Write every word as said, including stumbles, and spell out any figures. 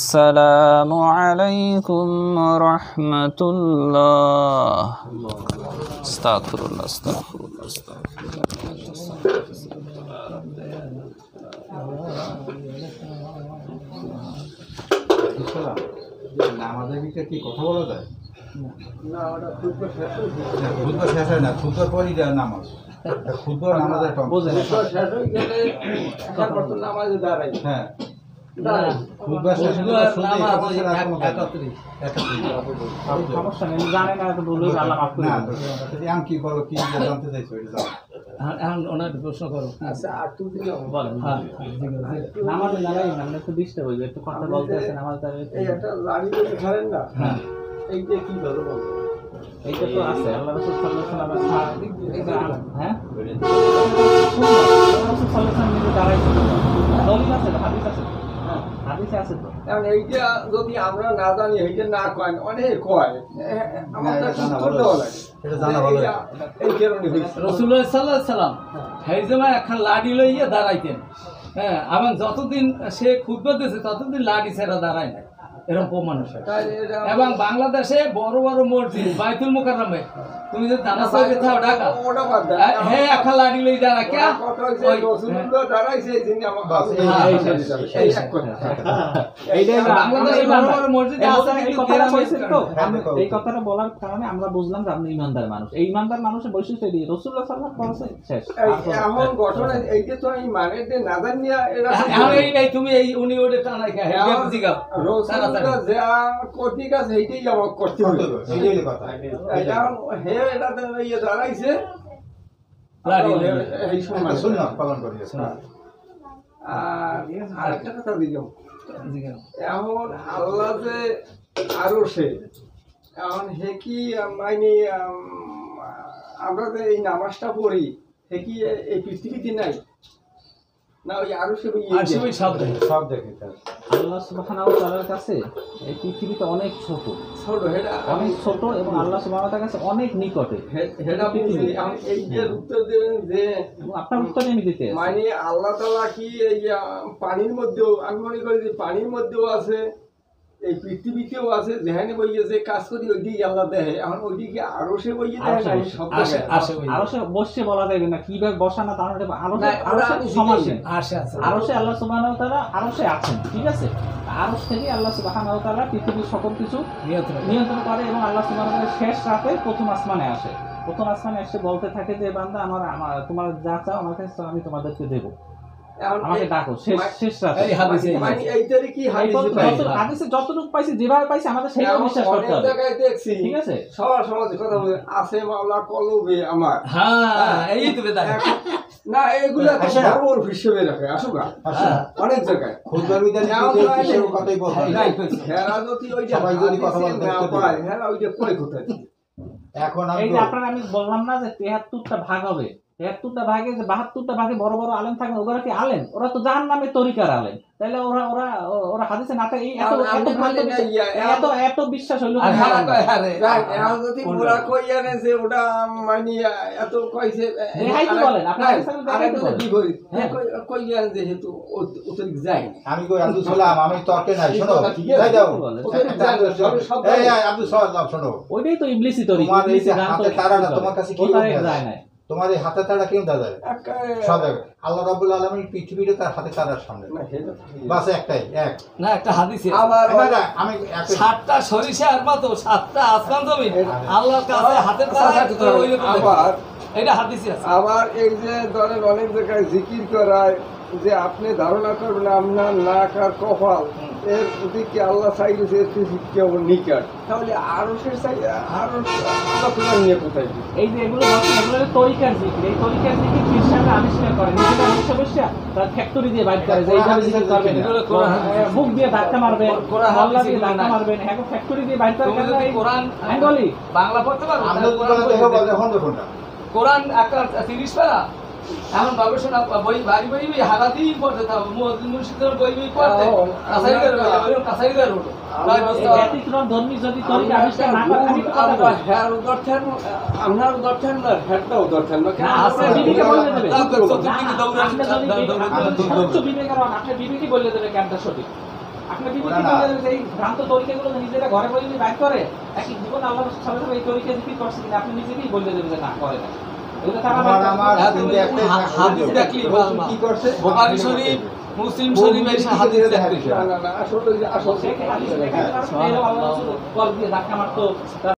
আসসালামু আলাইকুম রাহমাতুল্লাহ। আস্তাগফিরুল্লাহ আস্তাগফিরুল্লাহ আস্তাগফিরুল্লাহ। আমাদের ভিতরে কি কথা বলা যায়? না, ওটা খুতবা শেষ হয় না, খুতবা শেষ হয় না, খুতবার পরই যায় নামাজ। খুতবা নামাজের টাইম বুঝেন, খুতবা শেষ হয়ে গেলে তারপর তো নামাজে দাঁড়াই। হ্যাঁ, দাঁড়াই। খুতবা শেষ হলে নামাজ একত্রিশ একত্রিশ সমস্যা নেই, জানেন না তো বললে আল্লাহ মাফ করে দেন। না, আমি কি বলো, কি জানতে চাইছো এটা দাও। এখন ওনার প্রশ্ন করো। আচ্ছা, আর তুমি কি বলেন? হ্যাঁ, নামাজে দাঁড়াই না, একটু ডিস্টার্ব হইবে, একটু কথা বলতে আছে নামাজ দাঁড়াই। এই একটা লাড়ি করে ধরেন না, হ্যাঁ, এইটা কি বলো বলো? এইটা তো আছে আল্লাহ রাসূল সাল্লাল্লাহু আলাইহি ওয়াসাল্লাম, এটা হ্যাঁ আল্লাহ রাসূল সাল্লাল্লাহু আলাইহি ওয়াসাল্লাম নিজে দাঁড়াইছে, দলিল আছে, হাদিস আছে, হ্যাঁ হাদিসে আছে তো। কারণ এইটা যদি আমরা না জানি, এইটা না কয়, অনেক কয়, আমাদের উত্তর দেওয়া লাগে, এটা জানা ভালো। এই কারণে রাসূলুল্লাহ সাল্লাল্লাহু আলাইহি ওয়াসাল্লাম সেই সময় একখান লাঠি লইয়া দাঁড়াইতেন। হ্যাঁ, এবং যতদিন সে খুতবা দিয়েছে ততদিন লাঠি ছেড়া দাঁড়ায় না, এরকম প্রমাণ আছে। এবং বাংলাদেশে বড় বড় মসজিদ বাইতুল মুকাররমে তুমি যদি নামাজ পড়তে যাও ঢাকা, হ্যাঁ একটা লাঠি লই দাঁড়া কে ওই রাসূলুল্লাহ দাঁড়াইছে এই জন্য আমার এই এক কথা। এইটাই বাংলাদেশে বড় বড় মসজিদ আছে, এই কথাটা কইছেন তো, এই কথাটা বলার কারণে আমরা বুঝলাম যে আপনি ইমানদার মানুষ। এই ইমানদার মানুষের বৈশিষ্ট্য এটি, রাসূলুল্লাহ সাল্লাল্লাহু আলাইহি ওয়াসাল্লাম বলেছে শেষ। এখন ঘটনা এইটা তো আমি মানে যে না জানিয়া এরা এই এই তুমি এই উনি ওটা টানাই খায় হ্যাঁ জিগাও রাসূলুল্লাহ যা কঠিক আছে এইটাই আমার করতে হবে, এইটাই কথা। এটা হে এটা ইয়ে দাঁড়াইছে এই সময় সুন্নাত পালন করি। আর আরেকটা কথা দিলাম, এখন আল্লাহ যে আরো সে এখন হে কি মানে আমরা যে এই নামাজটা পড়ি, হে কি এই পৃথিবীতে নাই না? ওই আরো সে সব দেখে সব দেখে আল্লাহ সুবহানাহু ওয়া তাআলার কাছে এই পৃথিবীটা অনেক ছোট, ছোট এটা অনেক ছোট, এবং আল্লাহ সুবহানাহু ওয়া তাআলার কাছে অনেক নিকটে। এটা বুঝি এখন এই যে উত্তর দেবেন যে আপনার উত্তর আমি দিতে আছি। মানে আল্লাহ তাআলা কি এই পানির মধ্যেও, আমি মনে করি যে পানির মধ্যেও আছে, এই পৃথিবীতেও আছে, যেখানে বইয়েছে কাজ করি ওইদিকে আল্লাহ দেখে। এখন ওইদিকে আরো সে বইয়ে দেখে সব আসে আসে আরো সে বসে বলা যাবে না, কিভাবে বসানো তার আরো আরো সমাসীন আসে আছে, আরো সে আল্লাহ সুবহানাহু ওয়া তাআলা আরো সে আছেন, ঠিক আছে। আরো থেকে আল্লাহ সুবহানাহু ওয়া তাআলা পৃথিবীর সকল কিছু নিয়ন্ত্রণ করে, এবং আল্লাহ সুবহানাহু ওয়া তাআলা শেষ রাতে প্রথম আসমানে আসে। প্রথম আসমানে এসে বলতে থাকে যে বান্দা আমার আমার তোমার যা চাও আমার কাছে আমি তোমাদেরকে দেবো, আমাকে ডাকো। শেষ শেষ রাতে এই হাদিসে মানে এইটারই কি হাদিসে পাইছি, হাদিসে যতটুকু পাইছি, যেভাবে পাইছি আমাদের সেইভাবে বিশ্বাস করতে হবে, জায়গায় দেখছি, ঠিক আছে। সবার সমাজে কথা বলে আছে মাওলা কলবে আমার, হ্যাঁ এই তো বেদা না এগুলা তো বড় হিসেবে রাখে আসুকা অনেক জায়গায় খুদবার বিধান কিসের কথাই বলতে নাই। হেরা যদি ওই যে সবাই যদি কথা বলতে না পায়, হেরা ওই যে কই কথা এখন এই যে আপনারা আমি বললাম না যে তেহাত্তরটা ভাগ হবে, তেহাত্তরটা ভাগে যে বাহাত্তরটা ভাগে বড় বড় আলেম থাকবে, ওরা কি আলেম? ওরা তো জাহান্নামের তরিকার আলেম। তাহলে ওরা ওরা ওরা হাদিসে না থাকে, এই এত এত এত বিশ্বাস হইলো না। এখন যদি পুরা কইয়ানে যে ওটা মানে এত কইছে দেখাই কি বলেন আপনারা দেখাই কি বলেন, হ্যাঁ কইয়ান যে হেতু অতিরিক্ত যায়। আমি কই আব্দুল সালাম, আমি তর্কে নাই, শোনো যাই দাও এই আব্দুল সালাম শোনো, ওইটাই তো ইবলিসি তরিকা। তোমার এই হাতে তারাটা তোমার কাছে কি যায় না, তোমার এই হাতে তারা কেউ দাদা সব আল্লাহ রাব্বুল আলামিন পৃথিবীতে তার হাতে তারার সামনে বাস একটাই এক না একটা হাদিসে আবার আমি সাতটা সরিষা আর মতো সাতটা আসমান জমিন আল্লাহর কাছে হাতের তারা আবার এটা হাদিসে আছে। আবার এই যে ধরেন অনেক জায়গায় জিকির করায় যে আপনি ধারণা করবেন আপনার নাক আর কপাল এর দিকে আল্লাহ চাইলে কেমন নিকট, তাহলে আরো সে চাই আরো নিয়ে কোথায় এই যে এগুলো এগুলো তরিকার জিকির, এই তরিকার জিকির খ্রিস্টানরা আবিষ্কার করে, নিজেরা বসে বসে তার ফ্যাক্টরি দিয়ে বাইর করে যে এইভাবে জিকির করবেন, বুক দিয়ে ধাক্কা মারবেন, আল্লাহ দিয়ে ধাক্কা মারবেন, এখন ফ্যাক্টরি দিয়ে বাইর করে কেন? এই কোরআন আমি বলি বাংলা পড়তে পারো, আমরা দেখো বলে হন্ড কোনটা কোরআন একটা তিরিশ পারা এখন গবেষণা বই বাড়ি বই বই হারাতেই পড়তে থাকবো, মুর্শিদের বই বই পড়তে কাছারিদার কাছারিদার ওটা ব্যতিক্রম ধর্মী যদি তরিকা আবিষ্কার না করে আমি কথা বলবো হ্যাঁ উদর্থন আপনার উদর্থন না হেডটা উদর্থন না না আপনি বিবেকে বলে দেবে, আপনি যদি আপনি সত্য বিবেকের আপনি বিবেকই বলে দেবে কেনটা সঠিক। আপনি বিপরীত ওরা না। বললেন যে এই ভ্রান্ত তরিকাগুলো যে নিজেরা ঘরে বসে যদি বাইর করে একই জীবন আল্লাহ সাথে সাথে এই তরিকা জিকির করছে কিনা আপনি নিজেকেই বলে দেবেন যে না করে না এগুলো তারা আমার বাইর আমার করে। কিন্তু একটাই হা- সাক্ষ্য হাদিস দিল। দেখলি রসুল বাবা। কি করছে বুখারী শরীফ, মুসলিম শরীফ এসে হাদিস দেখলি। সে কি হাদিস দেখাতে পারবে? এরকম আল্লাহ রাসূল কল দিয়ে ধাক্কা মারতো